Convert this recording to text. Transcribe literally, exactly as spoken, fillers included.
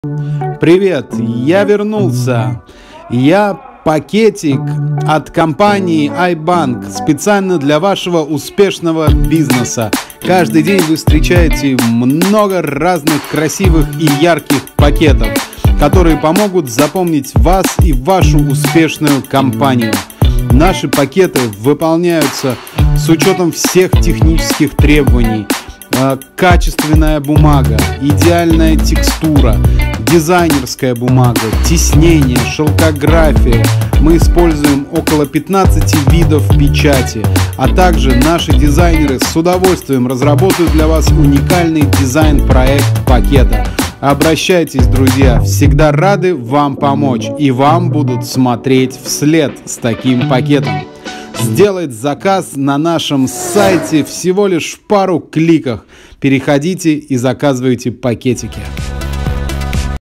Привет, я вернулся. Я пакетик от компании iBank специально для вашего успешного бизнеса. Каждый день вы встречаете много разных красивых и ярких пакетов, которые помогут запомнить вас и вашу успешную компанию. Наши пакеты выполняются с учетом всех технических требований. Качественная бумага, идеальная текстура, дизайнерская бумага, тиснение, шелкография. Мы используем около пятнадцати видов печати, а также наши дизайнеры с удовольствием разработают для вас уникальный дизайн-проект пакета. Обращайтесь, друзья, всегда рады вам помочь, и вам будут смотреть вслед с таким пакетом. Сделать заказ на нашем сайте всего лишь в пару кликах. Переходите и заказывайте пакетики.